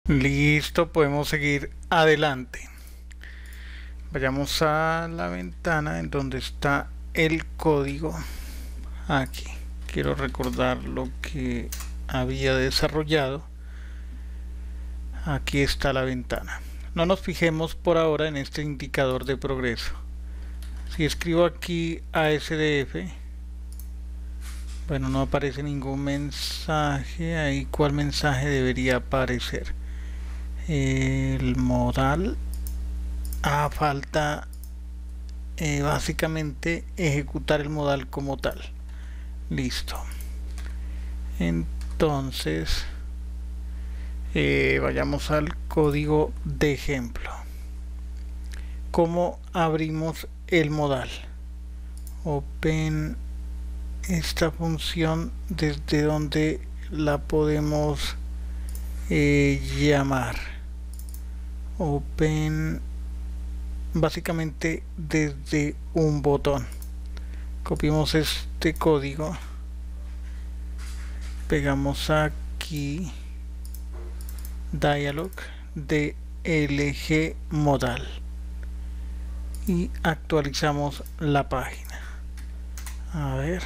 Listo, podemos seguir adelante. Vayamos a la ventana en donde está el código. Aquí. Quiero recordar lo que había desarrollado. Aquí está la ventana. No nos fijemos por ahora en este indicador de progreso. Si escribo aquí ASDF, bueno, no aparece ningún mensaje. Ahí, ¿cuál mensaje debería aparecer? El modal. Falta básicamente ejecutar el modal como tal. Listo. Entonces vayamos al código de ejemplo. ¿Cómo abrimos el modal? Open esta función, desde donde la podemos llamar. Open, básicamente desde un botón. Copiamos este código, pegamos aquí dialog de LG modal y actualizamos la página. A ver,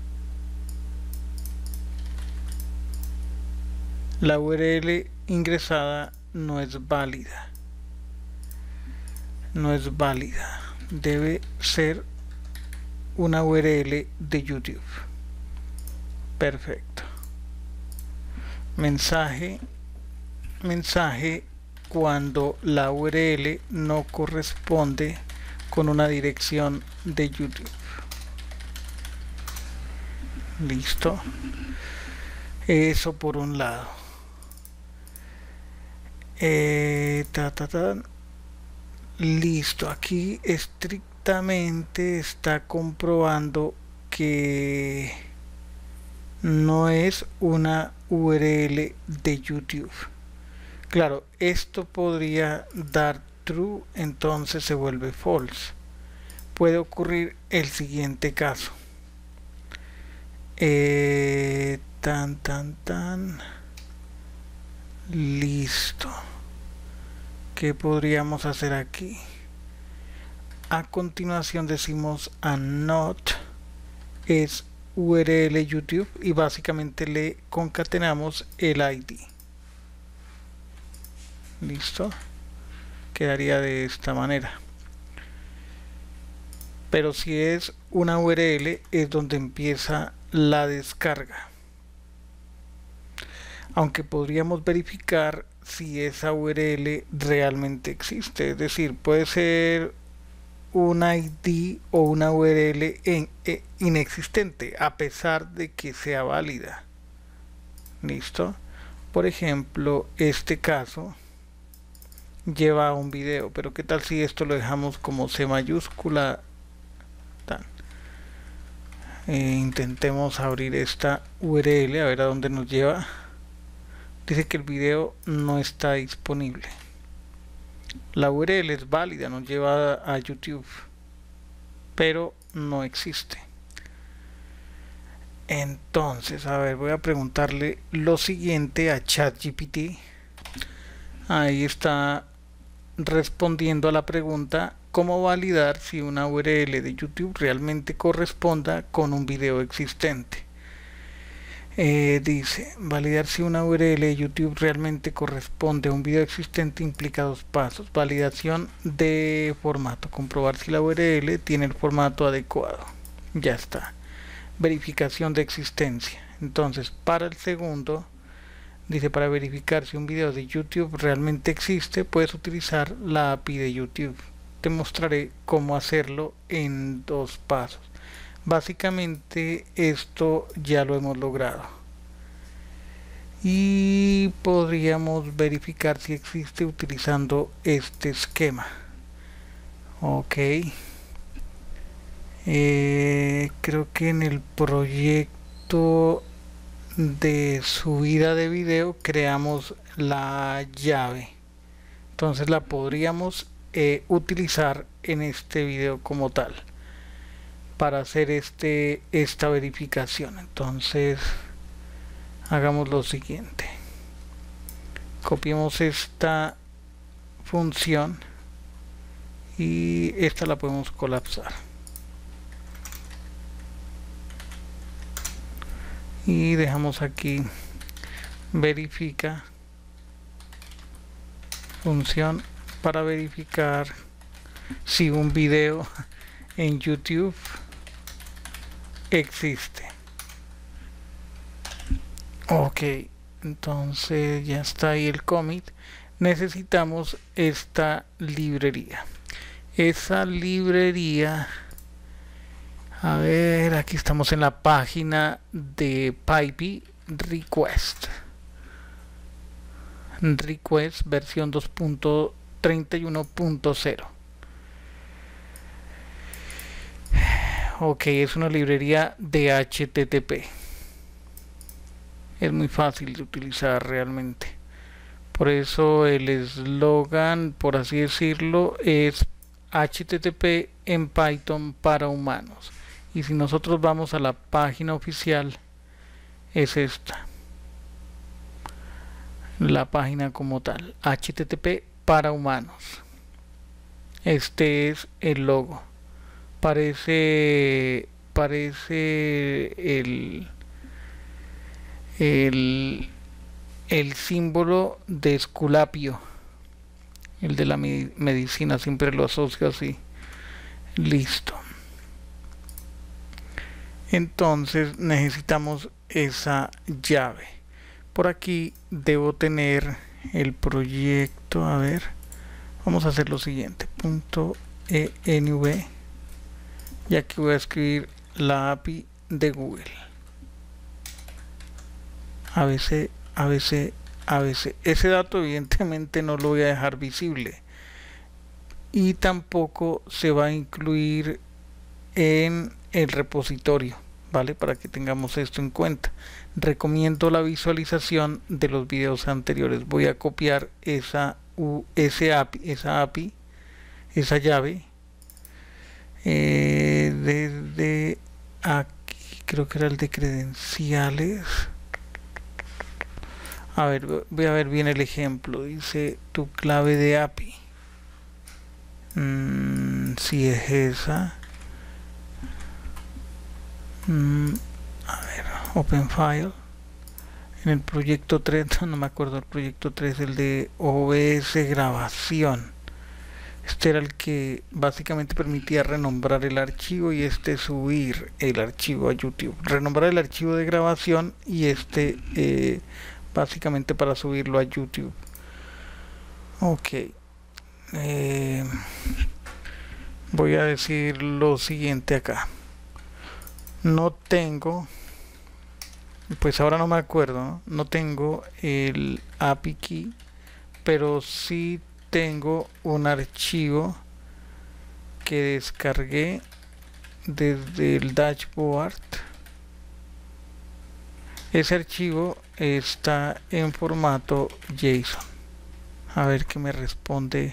la URL ingresada no es válida. Debe ser una URL de YouTube. Perfecto. Mensaje cuando la URL no corresponde con una dirección de YouTube. Listo. Eso por un lado. Listo. Aquí estrictamente está comprobando que no es una URL de YouTube. Claro, esto podría dar true, entonces se vuelve false. Puede ocurrir el siguiente caso. Listo. ¿Qué podríamos hacer aquí? A continuación decimos a not es URL YouTube y básicamente le concatenamos el ID. Listo. Quedaría de esta manera. Pero si es una URL es donde empieza la descarga. Aunque podríamos verificar si esa URL realmente existe. Es decir, puede ser un ID o una URL inexistente a pesar de que sea válida. Listo. Por ejemplo, este caso lleva un video, pero qué tal si esto lo dejamos como C mayúscula. Intentemos abrir esta URL a ver a dónde nos lleva. Dice que el video no está disponible. La URL es válida, nos lleva a YouTube, pero no existe. Entonces, a ver, voy a preguntarle lo siguiente a ChatGPT. Ahí está respondiendo a la pregunta: ¿cómo validar si una URL de YouTube realmente corresponda con un video existente? Dice, validar si una URL de YouTube realmente corresponde a un video existente implica dos pasos. Validación de formato, comprobar si la URL tiene el formato adecuado. Ya está. Verificación de existencia. Entonces, para el segundo, dice, para verificar si un video de YouTube realmente existe, puedes utilizar la API de YouTube. Te mostraré cómo hacerlo en dos pasos. Básicamente esto ya lo hemos logrado y podríamos verificar si existe utilizando este esquema. Ok, creo que en el proyecto de subida de video creamos la llave, entonces la podríamos utilizar en este video como tal para hacer esta verificación. Entonces hagamos lo siguiente: Copiemos esta función y esta la podemos colapsar y dejamos aquí verifica función para verificar si un video en YouTube existe. Ok, entonces ya está ahí el commit. Necesitamos esta librería. Esa librería, a ver, aquí estamos en la página de PyPI request versión 2.31.0. ok, es una librería de HTTP. Es muy fácil de utilizar realmente. Por eso el eslogan, por así decirlo, es HTTP en Python para humanos. Y si nosotros vamos a la página oficial, es esta. La página como tal, HTTP para humanos. Este es el logo. Parece el símbolo de Esculapio, el de la medicina, siempre lo asocio así. Listo. Entonces necesitamos esa llave. Por aquí debo tener el proyecto. A ver, vamos a hacer lo siguiente: .env, y aquí voy a escribir la API de Google. ABC. Ese dato evidentemente no lo voy a dejar visible y tampoco se va a incluir en el repositorio, ¿vale? Para que tengamos esto en cuenta. Recomiendo la visualización de los videos anteriores. Voy a copiar esa llave desde aquí, creo que era el de credenciales. A ver, voy a ver bien el ejemplo. Dice tu clave de API. Si es esa. A ver, open file. En el proyecto 3, no me acuerdo el proyecto 3, el de OBS grabación. Este era el que básicamente permitía renombrar el archivo y subir el archivo a YouTube. Renombrar el archivo de grabación y básicamente para subirlo a YouTube. Ok. Voy a decir lo siguiente acá. No tengo, pues ahora no me acuerdo, ¿no? No tengo el API key, pero sí tengo un archivo que descargué desde el dashboard. Ese archivo está en formato JSON. A ver qué me responde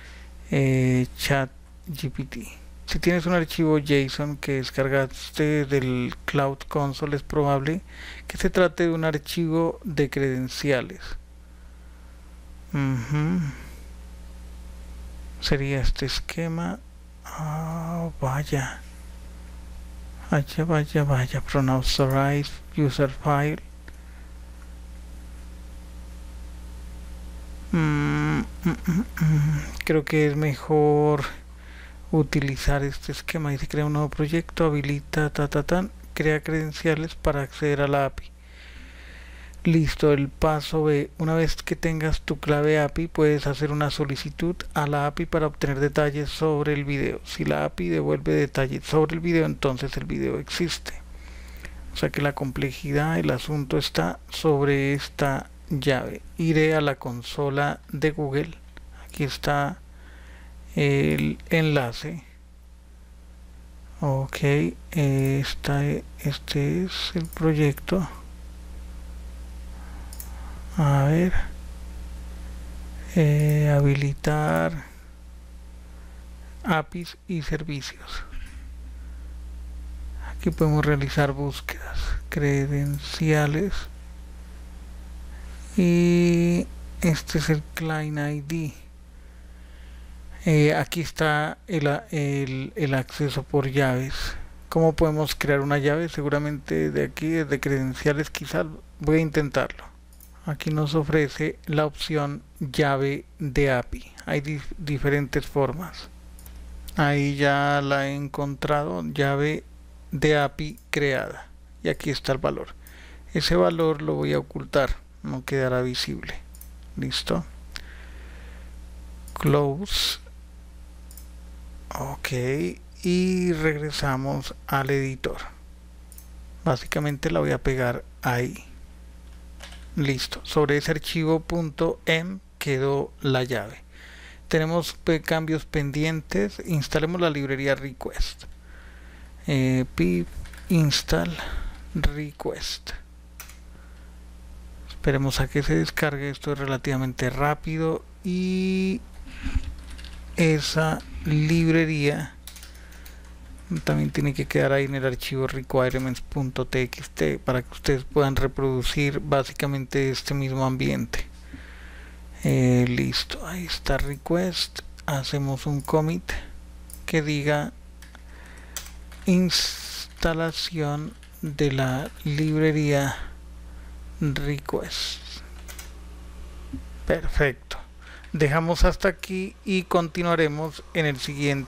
ChatGPT. Si tienes un archivo JSON que descargaste del Cloud Console, es probable que se trate de un archivo de credenciales. Sería este esquema. Vaya. Unauthorized user file. Creo que es mejor utilizar este esquema. Dice crea un nuevo proyecto, habilita crea credenciales para acceder a la API. Listo, el paso B: una vez que tengas tu clave API, puedes hacer una solicitud a la API para obtener detalles sobre el video. Si la API devuelve detalles sobre el video, entonces el video existe. O sea que la complejidad, el asunto está sobre esta llave. Iré a la consola de Google. Aquí está el enlace. Ok, este es el proyecto. A ver, habilitar APIs y servicios. Aquí podemos realizar búsquedas, credenciales, y Este es el client ID. Aquí está el acceso por llaves. ¿Cómo podemos crear una llave? Seguramente de aquí, desde credenciales, quizás voy a intentarlo. Aquí nos ofrece la opción llave de API. Hay diferentes formas. Ahí ya la he encontrado, llave de API creada. Y aquí está el valor. Ese valor lo voy a ocultar, no quedará visible. Listo. Close. Ok. Y regresamos al editor. Básicamente la voy a pegar ahí. Listo. Sobre ese archivo .m quedó la llave. Tenemos cambios pendientes. Instalemos la librería request. Pip install request. Esperemos a que se descargue. Esto es relativamente rápido. Y esa librería también tiene que quedar ahí en el archivo requirements.txt para que ustedes puedan reproducir básicamente este mismo ambiente. Listo, ahí está request. Hacemos un commit que diga instalación de la librería request. Perfecto. Dejamos hasta aquí y continuaremos en el siguiente.